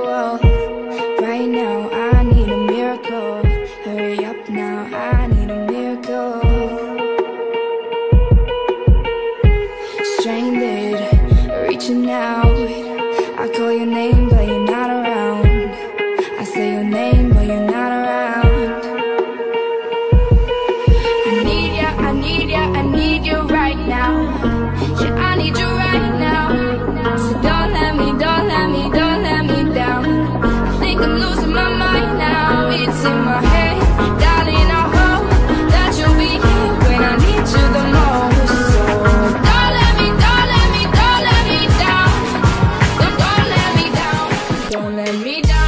whoa. Right now, I need a miracle. Hurry up now, I need a miracle. Stranded, reaching out. I call your name, but you're not around. I say your name, but you're not around. I need ya, I need ya, I need you right now. Yeah, I need you right now. So don't let me, don't let me, don't let me down. I think I'm losing my mind now. It's in my head, darling, I hope that you'll be here when I need you the most. So don't let me, don't let me, don't let me down. Don't let me down. Don't let me down.